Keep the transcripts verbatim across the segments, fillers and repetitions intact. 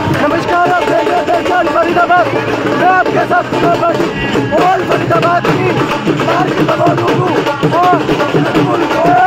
नमस्कार, आप देख रहे हैं फरीदाबाद। मैं आपके साथ और फरीदाबाद की मार्केट में मौजूद हूँ और बिल्कुल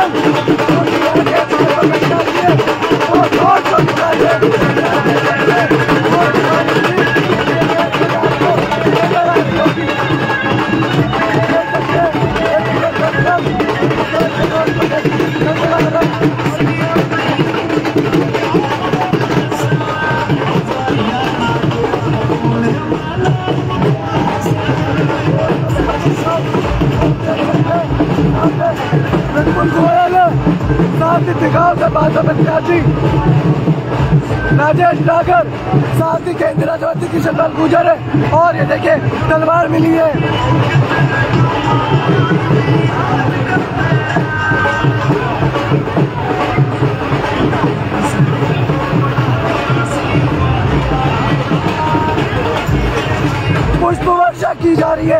दिखाओ से भाजपा प्रत्याशी राजेश नागर, साथ ही केंद्रीय मंत्री किशन पाल गुर्जर है और ये देखिए तलवार मिली है। पुष्प वर्षा की जा रही है।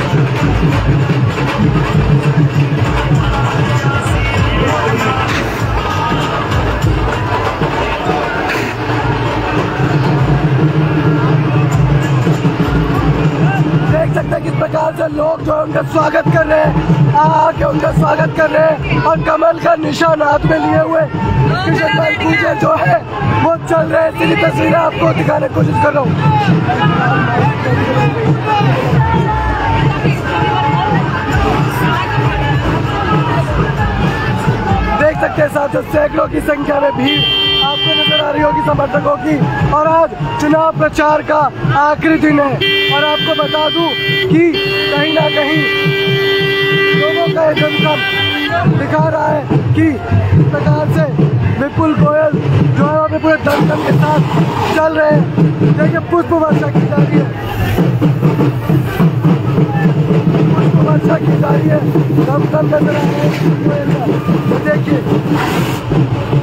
देख सकते हैं किस प्रकार से लोग जो है उनका स्वागत कर रहे हैं, आके उनका स्वागत कर रहे हैं और कमल का निशान हाथ में लिए हुए किशन पाल गुर्जर जो है वो चल रहे हैं। सीधी तस्वीरें आपको दिखाने की कोशिश कर रहा हूँ। देख सकते हैं साथियों, सैकड़ों की संख्या में भीड़ आपको नजर आ रही होगी समर्थकों की। और आज चुनाव प्रचार का आखिरी दिन है और आपको बता दूं कि कहीं ना कहीं लोगों का ये दमखम दिखा रहा है कि इस प्रकार से विपुल गोयल जो है अपने पूरे दमखम के साथ चल रहे हैं। देखिए पुष्प वर्षा की जा रही है, पुष्प वर्षा की जा रही है, दमखम नजर आ रहे हैं। देखिए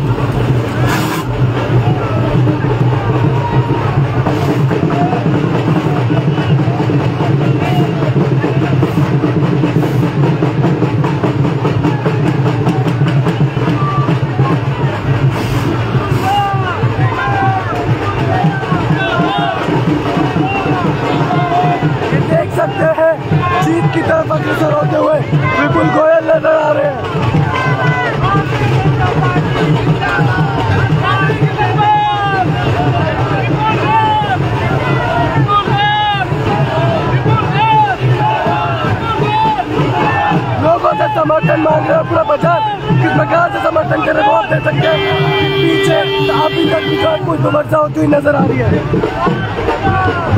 जीत की तरफ अग्रसर होते हुए विपुल गोयल नजर आ रहे हैं। लोगों से समर्थन मांग रहे हैं, पूरा बाजार किस प्रकार से समर्थन कर रहे हैं वो आप देख सकते हैं। पीछे अभी तक की जो कुछ वर्षा होती हुई नजर आ रही है।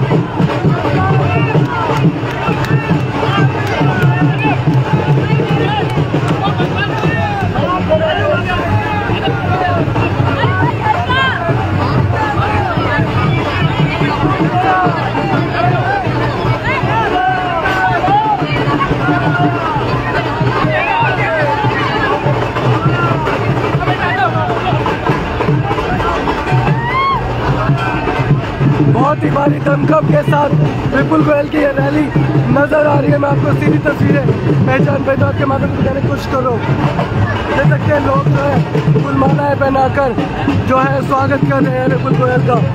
बहुत ही भारी दमखम के साथ विपुल गोयल की ये रैली नजर आ रही है। मैं आपको सीधी तस्वीरें पहचान पहचान के माध्यम से दिखाने की कोशिश कर रहा हूँ। देख सकते हैं लोग जो है फुलमालाएं पहनाकर जो है स्वागत कर रहे हैं विपुल गोयल का।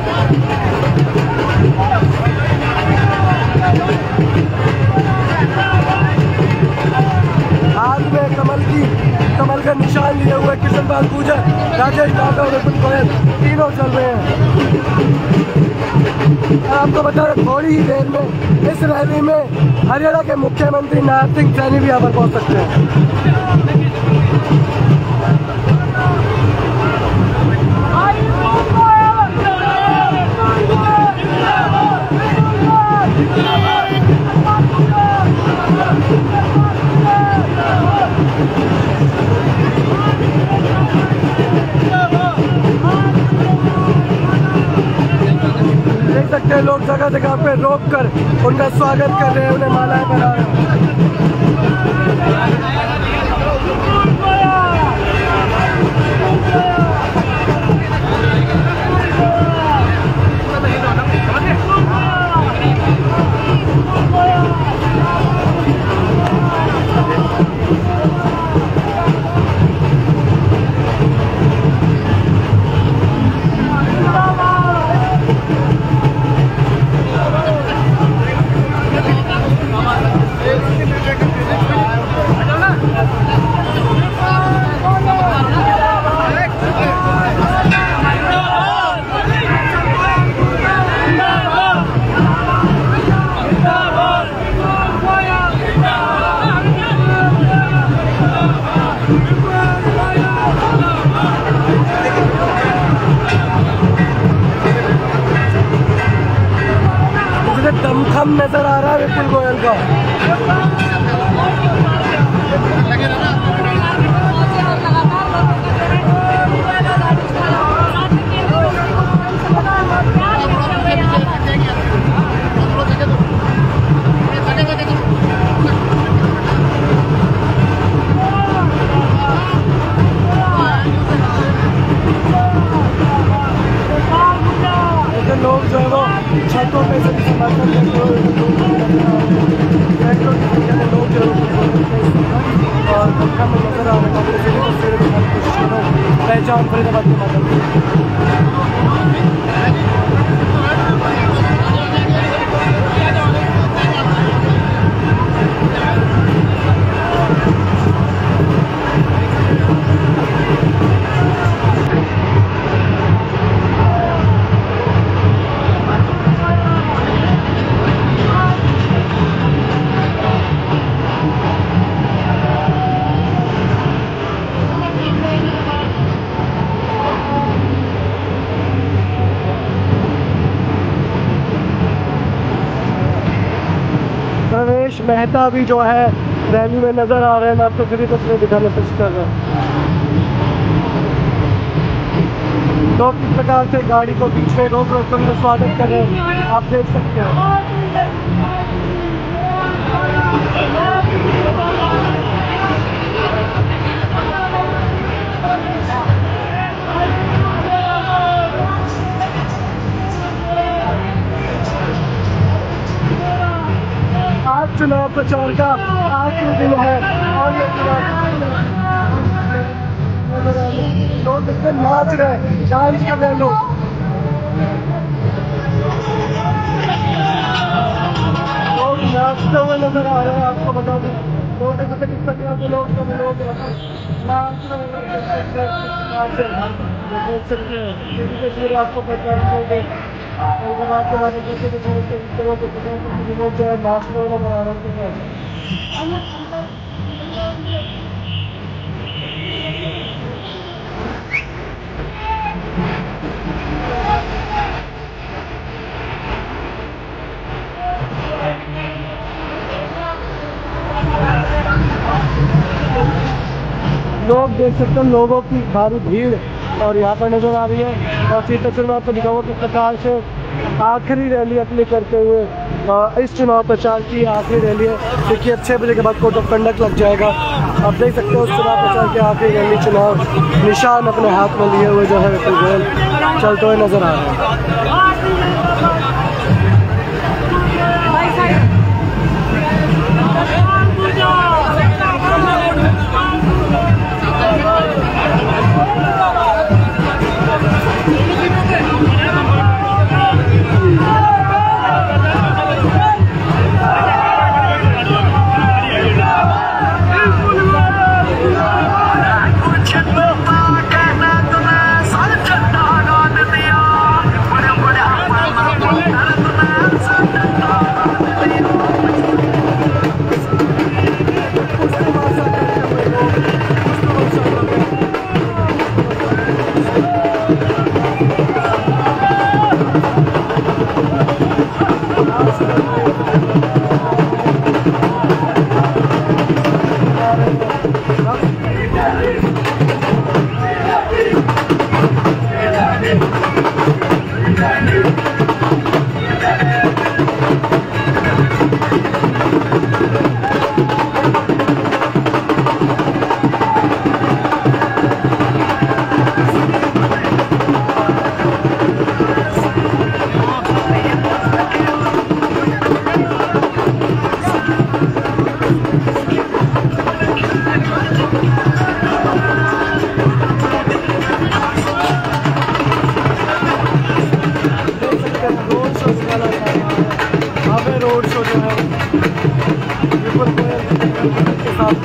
हाथ में कमल की कमल का निशान लिए हुए किशन पाल गुर्जर, राजेश नागर और विपुल गोयल तीनों चल रहे हैं। आपको बता रहे थोड़ी ही देर में इस रैली में हरियाणा के मुख्यमंत्री नारायण सिंह सैनी भी यहाँ पर पहुँच सकते हैं। देख सकते हैं लोग जगह जगह पे रोक कर उनका स्वागत कर रहे हैं, उन्हें मालाएं पहना रहे हैं। दमखम नजर आ रहा है विपुल गोयल का। लोग जो है वो छतों पे से समर्थन करते हुए लोग जो है और दमखम में नजर आ रहे हैं पहचान फरीदाबाद के माध्यम रमेश मेहता भी जो है रैली में नजर आ रहे हैं। मैं आपको फिर तस्वीर दिखाने की कोशिश कर रहा हूँ। तो किस प्रकार से गाड़ी को बीच में रोक रोक कर स्वागत कर रहे हैं आप देख सकते हो। आज चुनाव प्रचार का आखिरी दिन है और ये लोग इसमें नाच रहे, डांस कर रहे लोग। लोग नाचते हुए नजर आ रहे हैं। आपको बता दूं लोग किस प्रकार के लोग सब लोग नाच रहे आपको पता आपके बारे में जो है नाचने वाला बना रहे हैं। लोग देख सकते हैं लोगों की भारी भीड़ और यहाँ पर नजर आ रही है। और इसी तस्वीर में आपको दिखाऊंगा किस प्रकार से आखिरी रैली अपनी करते हुए इस चुनाव प्रचार की आखिरी रैली है। देखिए अब छः बजे के बाद कोड ऑफ कंडक्ट लग जाएगा। आप देख सकते हो उस चुनाव प्रचार की आखिरी रैली चुनाव निशान अपने हाथ में लिए हुए जो है विपुल गोयल चलते हुए नजर आ रहे हैं। रोड शो जो है विपुल गोयल के साथ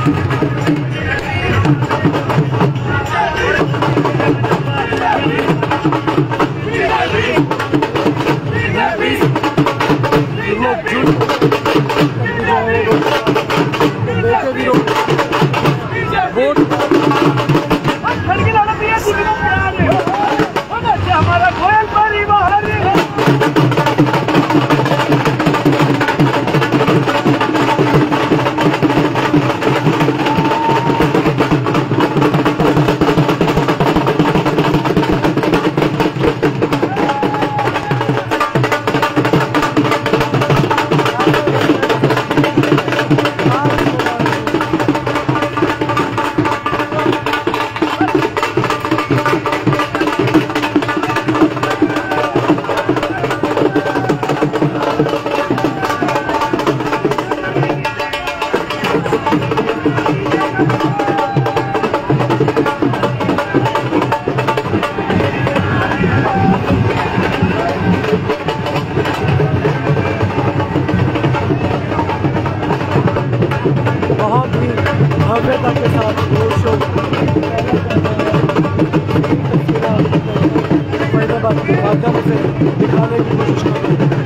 मिलकर हमारा कोयल परिवार बहुत ही भव्यता के साथ रोड शो फरीदाबाद के माध्यम से दिखाने की कोशिश कर रहे हैं।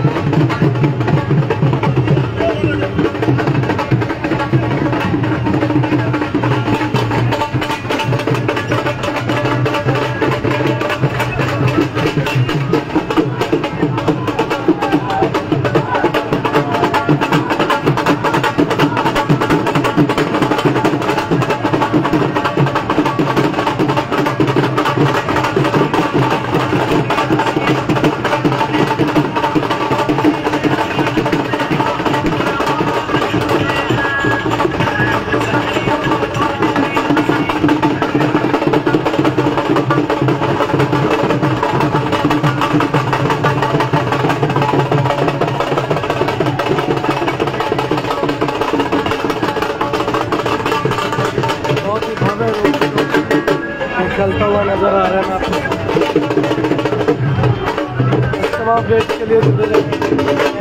चलता हुआ नजर आ रहा है मैं आपको तमाम अपडेट के लिए जुड़े रहें।